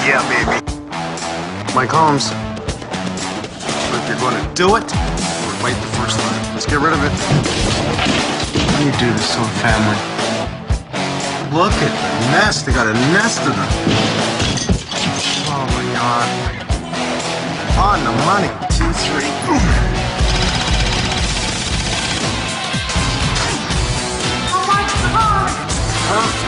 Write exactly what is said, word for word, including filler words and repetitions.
Yeah, baby. Mike Holmes. If you're going to do it, write the first line. Let's get rid of it. How do you do this to a family? Look at the nest. They got a nest of them. Oh my God. On the money. Two, three. How much the money? Huh?